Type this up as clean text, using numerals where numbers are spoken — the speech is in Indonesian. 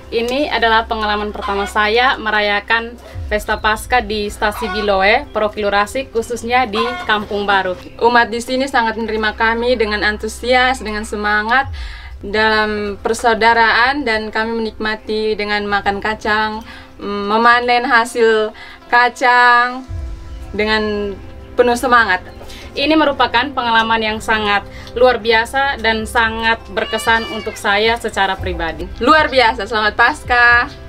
Ini adalah pengalaman pertama saya merayakan Pesta Paskah di Stasi Biloe, Profilurasi, khususnya di Kampung Baru. Umat di sini sangat menerima kami dengan antusias, dengan semangat dalam persaudaraan, dan kami menikmati dengan makan kacang, memanen hasil kacang dengan penuh semangat. Ini merupakan pengalaman yang sangat luar biasa dan sangat berkesan untuk saya secara pribadi. Luar biasa, selamat Paskah!